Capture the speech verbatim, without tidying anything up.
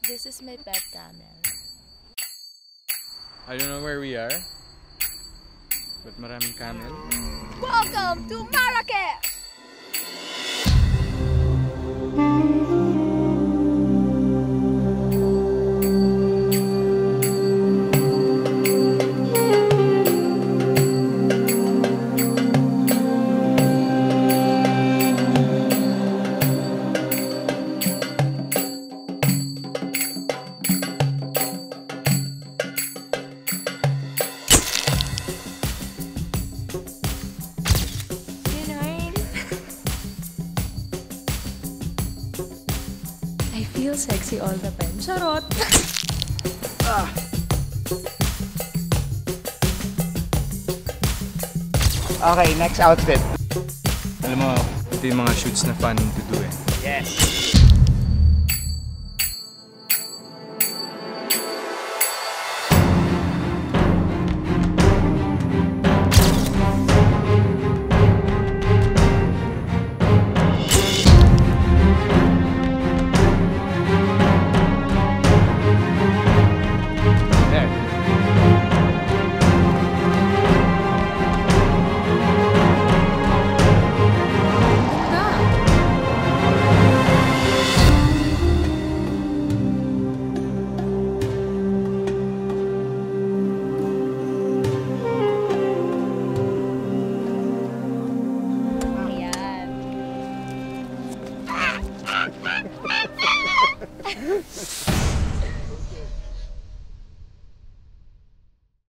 This is my pet camel. I don't know where we are, but maraming camel. Welcome to Marrakech! I feel sexy all the time. Charot! Ah. Okay, next outfit. Alam mo, ito yung mga shoots na fun to do eh. Yes!